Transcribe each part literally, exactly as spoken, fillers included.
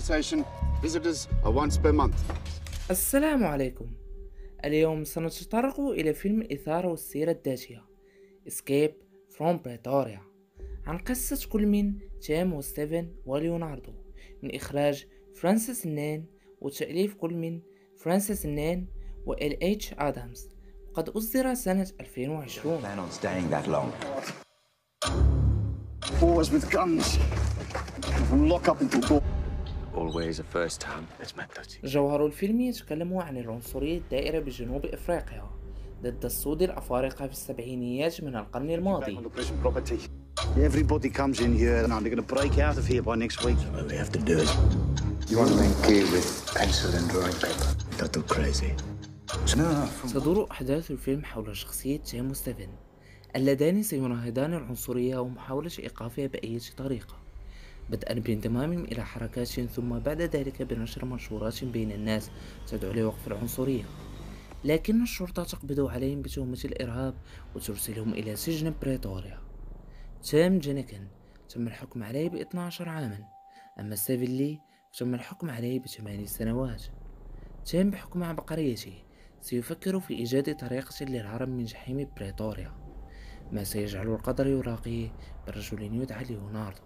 compensation. Visitors are once per month. السلام عليكم. اليوم سنتطرق إلى فيلم الإثارة والسيرة الذاتية Escape from Pretoria، عن قصة كل من تيم وستيفن وليوناردو، من إخراج فرانسيس نين وتأليف كل من فرانسيس نين وإل إتش آدامز، وقد أصدر سنة ألفين وعشرين. Plan on staying that long? Wars with guns. From lock up until door. Always a first time. It's my duty. جوهر الفيلم يتكلم عن العنصرية الدائرة بجنوب إفريقيا ضد السود الأفارقة في السبعينيات من القرن الماضي. Everybody comes in here and they're going to break out of here by next week. What we have to do it. You want to make key with pencil and drawing paper? Not too crazy. No. تدور أحداث الفيلم حول شخصية تيم وستيفن اللذان سيناهضان العنصرية ومحاولة إيقافها بأي طريقة، بدءا بانضمامهم إلى حركات ثم بعد ذلك بنشر منشورات بين الناس تدعو لوقف العنصرية، لكن الشرطة تقبض عليهم بتهمة الإرهاب وترسلهم إلى سجن بريتوريا. تيم جينيكن تم الحكم عليه ب اثني عشر عاما، أما ستيفن لي تم الحكم عليه بثماني سنوات. تيم بحكم عبقريته سيفكر في إيجاد طريقة للهرب من جحيم بريتوريا، ما سيجعل القدر يراقيه برجل يدعى ليوناردو.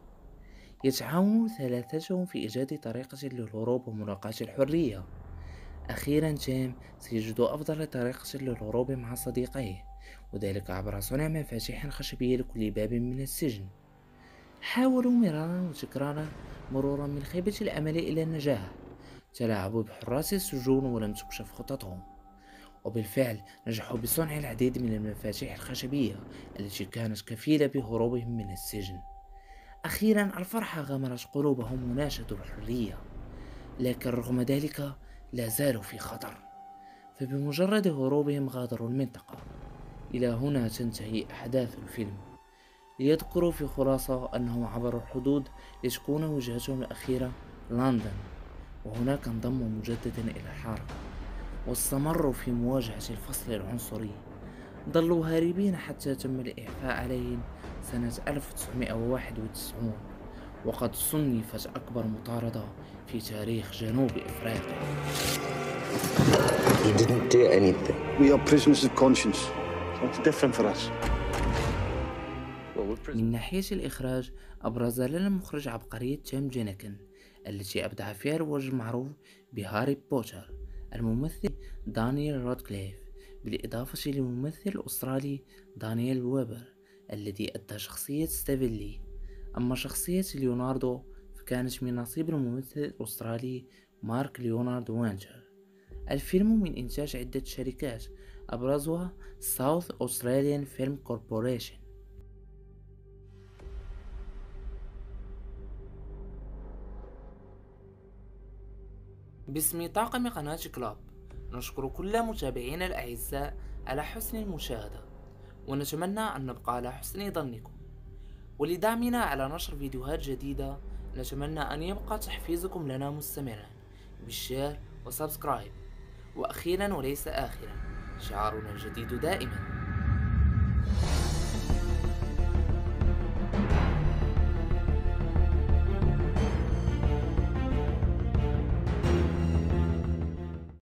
يتعاون ثلاثتهم في إيجاد طريقة للهروب وملاقاة الحرية. أخيرا تيم سيجد أفضل طريقة للهروب مع صديقيه، وذلك عبر صنع مفاتيح خشبية لكل باب من السجن. حاولوا مرارا وتكرارا مرورا من خيبة الأمل إلى النجاح، تلاعبوا بحراس السجون ولم تكشف خططهم، وبالفعل نجحوا بصنع العديد من المفاتيح الخشبية التي كانت كفيلة بهروبهم من السجن. أخيرا الفرحة غمرت قلوبهم وناشدوا الحرية، لكن رغم ذلك لا زالوا في خطر، فبمجرد هروبهم غادروا المنطقة. إلى هنا تنتهي أحداث الفيلم، ليذكروا في خلاصة أنهم عبروا الحدود لتكون وجهتهم الأخيرة لندن، وهناك انضموا مجددا إلى الحركة واستمروا في مواجهة الفصل العنصري. ظلوا هاربين حتى تم الإعفاء عليهم سنة ألف وتسعمائة وواحد وتسعين، وقد صنفت أكبر مطاردة في تاريخ جنوب إفريقيا. You didn't do anything. We are prisoners of conscience. What's different for us? من ناحية الإخراج أبرز لنا المخرج عبقرية تيم جينيكن التي أبدع فيها الوجه المعروف بهاري بوتر الممثل دانيال رادكليف، بالإضافة للممثل الأسترالي دانيال ويبر الذي أدى شخصية ستيفن لي. أما شخصية ليوناردو فكانت من نصيب الممثل الأسترالي مارك ليوناردو وانتر. الفيلم من إنتاج عدة شركات أبرزها ساوث أستراليان فيلم كوربوريشن. باسم طاقم قناة كلاب نشكر كل متابعينا الأعزاء على حسن المشاهدة، ونتمنى أن نبقى على حسن ظنكم. ولدعمنا على نشر فيديوهات جديدة نتمنى أن يبقى تحفيزكم لنا مستمرا بالشير وسبسكرايب. وأخيرا وليس آخرا، شعارنا الجديد دائما